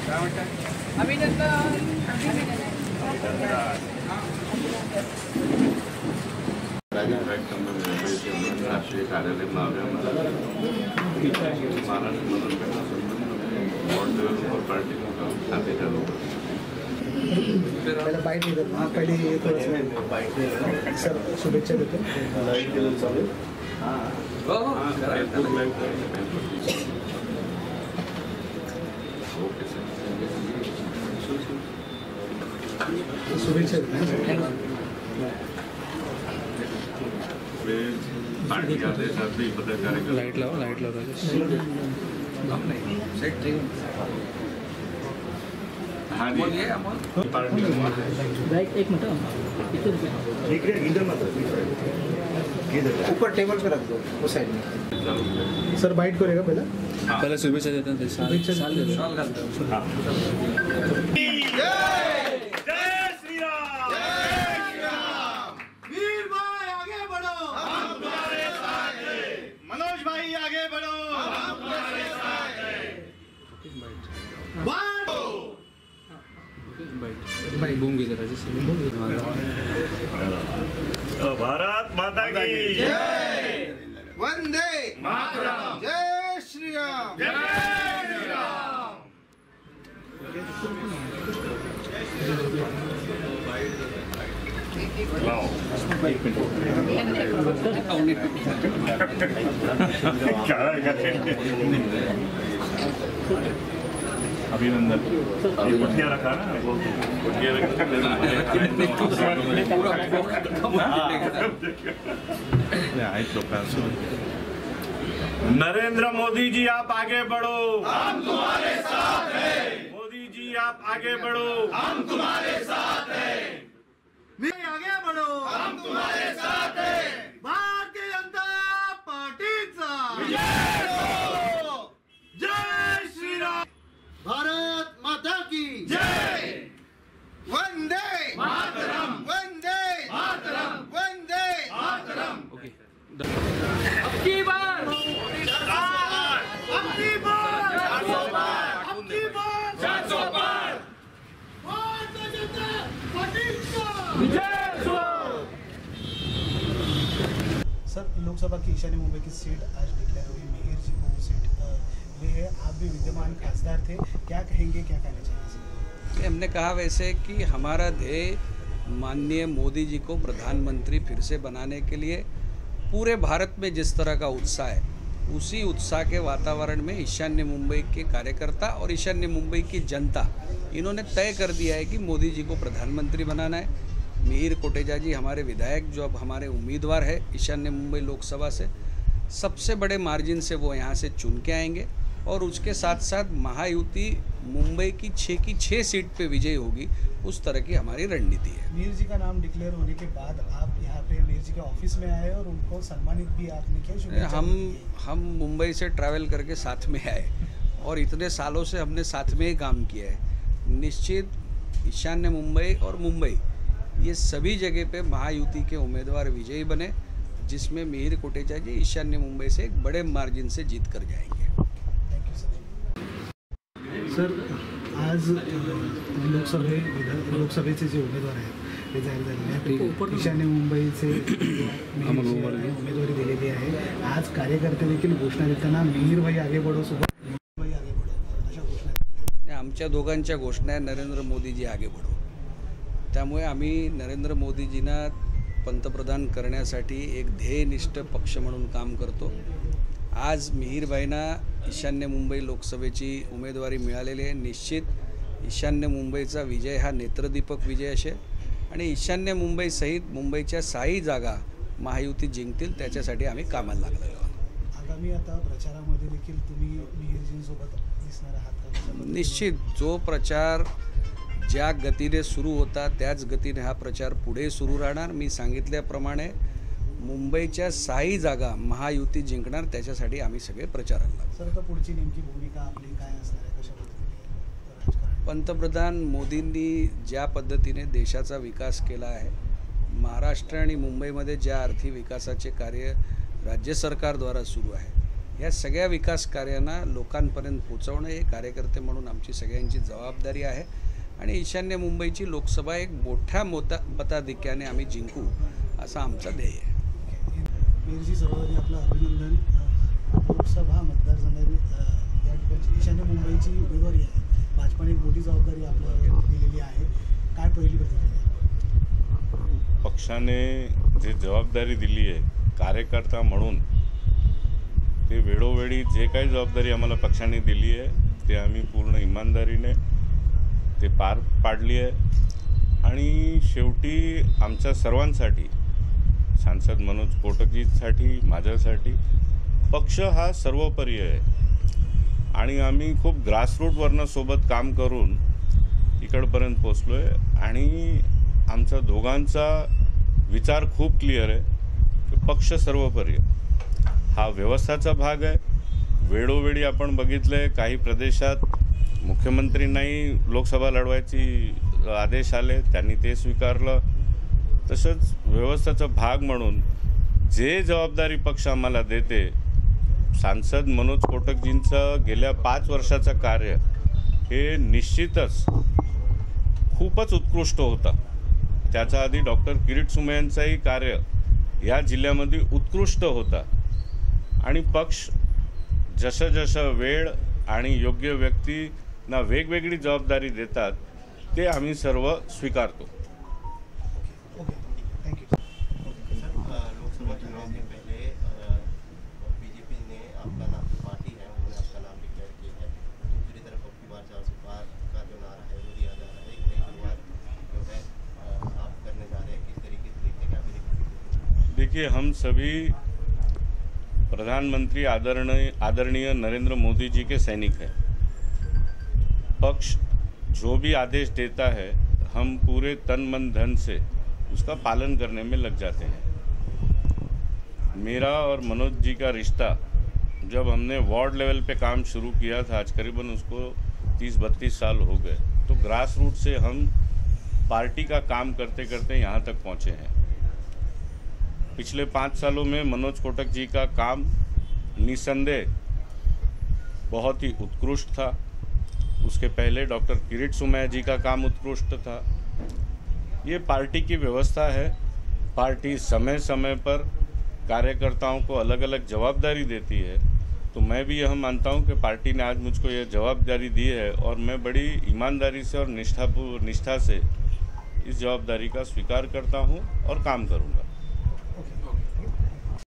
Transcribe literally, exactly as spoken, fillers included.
राष्ट्रीय कार्यालय महाराष्ट्र और पार्टी खाते चालू पहले बाईट हाँ पहले सर शुभेच्छा देते शुभेच्छा देते पार्टी के आदेशात भी पदाधिकारी लाइट लाओ लाइट लाओ हाँ जी पार्टी एक मिनट ऊपर टेबल पे रख दो उस साइड में सर बाइट करेगा पहले पहले शुभेच्छा देते हैं शुभेच्छा बूम की तरह से भारत माता की जय वंदे मातरम जय श्री राम जय श्री राम अभिनंदन पुटिया रखा ना नरेंद्र मोदी जी आप आगे बढ़ो, हम तुम्हारे साथ हैं। मोदी जी आप आगे बढ़ो, हम तुम्हारे साथ हैं। आगे बढ़ो, हम तुम्हारे साथ हैं। भारतीय जनता पार्टीचा जय श्री राम। भारत माता की जय। वंदे मातरम वंदे मातरम वंदे मातरम। अबकी बार अबकी बार अबकी बार चार सौ पार भारतीय जनता पार्टीचा सर लोकसभा की ईशान्य मुंबई की सीट आज डिक्लेयर हुई, मेयर जी को सीट ली है। आप भी विद्यमान खासदार थे, क्या कहेंगे, क्या कहना चाहिए? हमने कहा वैसे कि हमारा ध्येय माननीय मोदी जी को प्रधानमंत्री फिर से बनाने के लिए पूरे भारत में जिस तरह का उत्साह है, उसी उत्साह के वातावरण में ईशान्य मुंबई के कार्यकर्ता और ईशान्य मुंबई की जनता इन्होंने तय कर दिया है कि मोदी जी को प्रधानमंत्री बनाना है। मिहिर कोटेचा जी हमारे विधायक जो अब हमारे उम्मीदवार है ईशान्य मुंबई लोकसभा से, सबसे बड़े मार्जिन से वो यहाँ से चुन के आएंगे और उसके साथ साथ महायुति मुंबई की छः की छः सीट पे विजयी होगी। उस तरह की हमारी रणनीति है। मीर जी का नाम डिक्लेयर होने के बाद आप यहाँ पे मीर जी के ऑफिस में आए और उनको सम्मानित भी आपने किया। हम हम मुंबई से ट्रैवल करके साथ में आए और इतने सालों से हमने साथ में ही काम किया है। निश्चित ईशान्य मुंबई और मुंबई ये सभी जगह पे महायुति के उम्मीदवार विजयी बने, जिसमें मिहिर कोटेचा जी ईशान्य मुंबई से एक बड़े मार्जिन से जीत कर जाएंगे। सर आज लोकसभे लोकसभेचे जे उमेदवार आहेत ते जाहीर झालेले आहेत, ईशान्य मुंबईचे उमेदवारी दिलेली आहे। आज कार्यकर्ते देखील घोषणा देताना मिहिर भाई आगे बढ़ो सोबत भाई आगे बढ़ो अशा घोषणा आमच्या दोघांच्या घोषणा आहे नरेंद्र मोदीजी आगे बढ़ो। त्यामुळे आम्ही नरेंद्र मोदीजींना पंतप्रधान करण्यासाठी एक ध्येयनिष्ठ पक्ष म्हणून काम करतो। आज मिहिरभाईंना ईशान्य मुंबई लोकसभेची उमेदवारी मिळालेली आहे। निश्चित ईशान्य मुंबईचा विजय हा नेत्रदीपक विजय असेल आणि ईशान्य मुंबई सहित मुंबईच्या साई जागा महायुती जिंकतील, त्याच्यासाठी आम्ही कामाला लागलेलो आहोत। आगामी आता प्रचारामध्ये देखील तुम्ही मिहिरजींसोबत दिसणार आहात? निश्चित जो प्रचार ज्या गतीने सुरू होता त्याच गतीने हा प्रचार पुढे सुरू राहणार। मी सांगितल्याप्रमाणे मुंबईच्या साई जागा महायुती जिंकणार, त्याच्यासाठी आम्ही सगळे प्रचाराला लागलो। सर आता पुढची नेमकी भूमिका आपली काय असणार आहे, कशा पद्धतीने? पंतप्रधान मोदींनी ज्या पद्धतीने देशाचा विकास केला आहे, महाराष्ट्र आणि मुंबईमध्ये ज्या आर्थिक विकासाचे कार्य राज्य सरकारद्वारा सुरू आहे, या सगळ्या विकास कार्यांना लोकांपर्यंत पोहोचवणं हे कार्यकर्ते म्हणून आमची सगळ्यांची जबाबदारी आहे आणि ईशान्य मुंबईची लोकसभा एक मोठ्या मोठ्या मताधिक्याने आम्ही जिंकू असा आमचा ध्येय आहे. मेरजी सभापती आपलं अभिनंदन. लोकसभा मतदारसंघातील या ठिकाणी ईशान्य मुंबईची उमेदवारी आहे. भाजपाने एक मोठी जबाबदारी आपल्याला दिलेली आहे. काय पहिली प्रतिक्रिया? पक्षाने जे जबाबदारी दिली आहे कार्यकर्ता म्हणून, ते वेळोवेळी जे काही जबाबदारी आम्हाला पक्षाने दिली आहे ते आम्ही पूर्ण इमानदारीने ते पार पाडली आहे. आणि शेवटी आमच्या सर्वांसाठी, सांसद मनोज कोटकजीसाठी, माझ्यासाठी पक्ष हा सर्वोपरी आहे आणि आम्ही खूप ग्रासरूटवरनं सोबत काम करून इकडपर्यंत पोचलो आहे. आणि आमचा दोघांचा विचार खूप क्लिअर आहे की पक्ष सर्वोपरी आहे. हा व्यवस्थाचा भाग आहे. वेळोवेळी आपण बघितलं आहे काही प्रदेशात मुख्यमंत्रींनाही लोकसभा लढवायची आदेश आले, त्यांनी ते स्वीकारलं. तसंच व्यवस्थेचा भाग म्हणून जे जबाबदारी पक्ष आम्हाला देते, सांसद मनोज कोटकजींचं गेल्या पाच वर्षाचं कार्य हे निश्चितच खूपच उत्कृष्ट होतं. त्याच्या आधी डॉक्टर किरीट सोमय्या यांचंही कार्य या जिल्ह्यामध्ये उत्कृष्ट होता. आणि पक्ष जसं जसं वेळ आणि योग्य व्यक्तींना वेगवेगळी जबाबदारी देतात ते आम्ही सर्व स्वीकारतो. लोकसभा चुनाव के पहले बीजेपी ने आपका नाम, पार्टी है उन्होंने आपका नाम डिक्लेयर किया है. दूसरी तरफ अब की बार चार सौ पार का जो नारा है वो दिया जा रहा है. एक नई शुरुआत जो है आप करने जा रहे हैं, किस तरीके से देखते हैं क्या? देखिए, हम सभी प्रधानमंत्री आदरणीय आदरणीय नरेंद्र मोदी जी के सैनिक हैं. पक्ष जो भी आदेश देता है हम पूरे तन मन धन से उसका पालन करने में लग जाते हैं. मेरा और मनोज जी का रिश्ता जब हमने वार्ड लेवल पे काम शुरू किया था, आज करीबन उसको तीस बत्तीस साल हो गए, तो ग्रास रूट से हम पार्टी का काम करते करते यहाँ तक पहुँचे हैं. पिछले पाँच सालों में मनोज कोटक जी का काम निसंदेह बहुत ही उत्कृष्ट था. उसके पहले डॉक्टर किरीट सोमय्या जी का काम उत्कृष्ट था. ये पार्टी की व्यवस्था है. पार्टी समय समय पर कार्यकर्ताओं को अलग अलग जवाबदारी देती है. तो मैं भी यह मानता हूं कि पार्टी ने आज मुझको यह जवाबदारी दी है और मैं बड़ी ईमानदारी से और निष्ठा निष्ठा से इस जवाबदारी का स्वीकार करता हूं और काम करूंगा.